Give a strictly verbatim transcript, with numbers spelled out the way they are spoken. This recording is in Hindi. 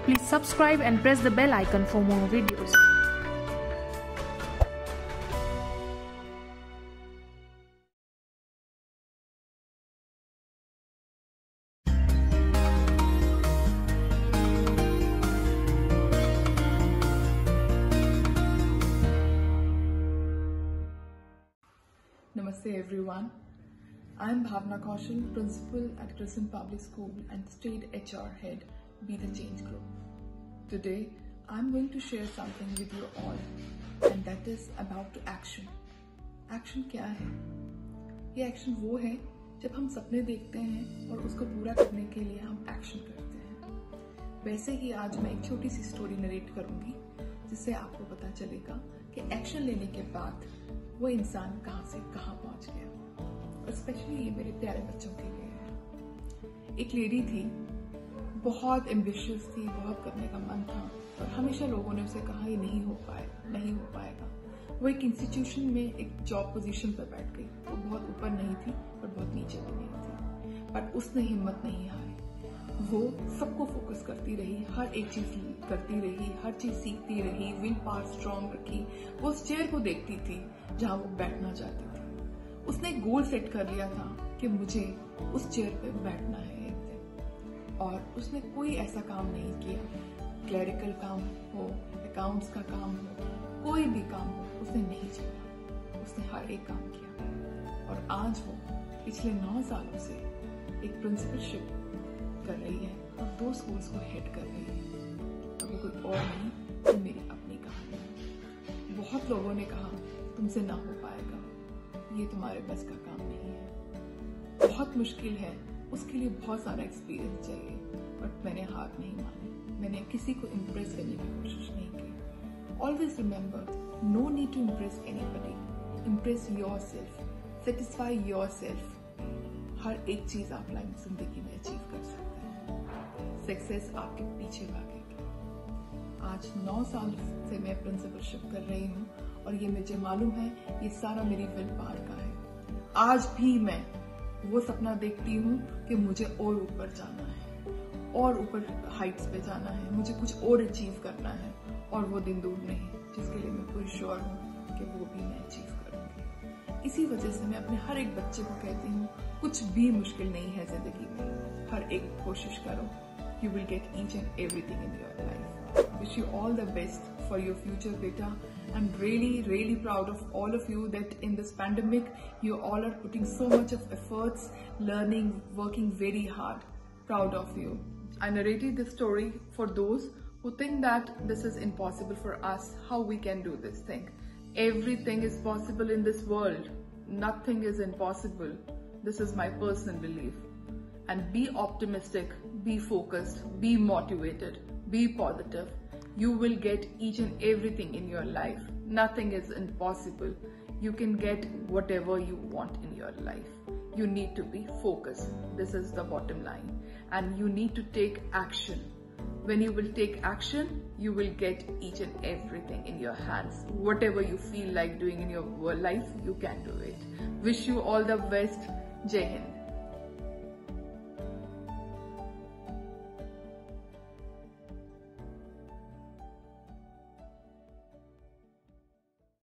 Please subscribe and press the bell icon for more videos. Namaste everyone. I am Bhavna Kaushal, Principal at Crescent Public School and State H R Head, Be The Change Group. Today, I am going to share something with you all, and that is about action. Action क्या है? ये action वो है जब हम सपने देखते हैं और उसको पूरा करने के लिए हम action करते हैं। वैसे ही आज मैं एक छोटी सी स्टोरी नरेट करूंगी जिससे आपको पता चलेगा कि एक्शन लेने के बाद वो इंसान कहाँ से कहाँ पहुंच गया। और स्पेशली ये मेरे प्यारे बच्चों के लिए है। एक लेडी थी, बहुत एम्बिशियस थी, बहुत करने का मन था और हमेशा लोगों ने उसे कहा ये नहीं हो पाए नहीं हो पाएगा। वो एक इंस्टीट्यूशन में एक जॉब पोजीशन पर बैठ गई। वो बहुत ऊपर नहीं थी और बहुत नीचे भी नहीं थी, पर उसने हिम्मत नहीं हारी। वो सबको फोकस करती रही, हर एक चीज करती रही, हर चीज सीखती रही, विल पावर स्ट्रॉन्ग रखी। वो उस चेयर को देखती थी जहां वो बैठना चाहती थी। उसने एक गोल सेट कर लिया था कि मुझे उस चेयर पे बैठना है एक दिन। और उसने कोई ऐसा काम नहीं किया, क्लरिकल काम हो, अकाउंट्स का काम हो, कोई भी काम हो, उसने नहीं छोड़ा। उसने हर एक काम किया और आज वो पिछले नौ सालों से एक प्रिंसिपलशिप कर रही है और दो स्कूल्स को हेड कर रही है। और वो कोई और नहीं, तो मेरी अपनी कहानी है। बहुत लोगों ने कहा तुमसे ना हो पाएगा, ये तुम्हारे बस का काम नहीं है, बहुत मुश्किल है, उसके लिए बहुत सारा एक्सपीरियंस चाहिए। बट मैंने हार नहीं मानी, मैंने किसी को इम्प्रेस करने की कोशिश नहीं की। Always remember, no need to impress anybody, impress yourself, satisfy yourself. हर एक चीज आप लाइफ जिंदगी में अचीव कर सकते हैं। सक्सेस आपके पीछे भागेगी। आज नौ साल से मैं प्रिंसिपलशिप कर रही हूँ और ये मुझे मालूम है ये सारा मेरी विल पावर का है। आज भी मैं वो सपना देखती हूँ कि मुझे और ऊपर जाना है, और ऊपर हाइट्स पे जाना है, मुझे कुछ और अचीव करना है और वो दिन दूर नहीं जिसके लिए मैं पूरी श्योर हूँ कि वो भी मैं अचीव करूंगी। इसी वजह से मैं अपने हर एक बच्चे को कहती हूँ कुछ भी मुश्किल नहीं है जिंदगी में, हर एक कोशिश करो। You will get each and everything in your life. Wish you all the best for your future, beta. I'm really, really proud of all of you that in this pandemic, you all are putting so much of efforts, learning, working very hard. Proud of you. I narrated this story for those who think that this is impossible for us, how we can do this thing. Everything is possible in this world. Nothing is impossible. This is my personal belief. And be optimistic, be focused, be motivated, be positive. You will get each and everything in your life. Nothing is impossible. You can get whatever you want in your life. You need to be focused. This is the bottom line. And you need to take action. When you will take action, you will get each and everything in your hands. Whatever you feel like doing in your life, you can do it. Wish you all the best. Jai Hind.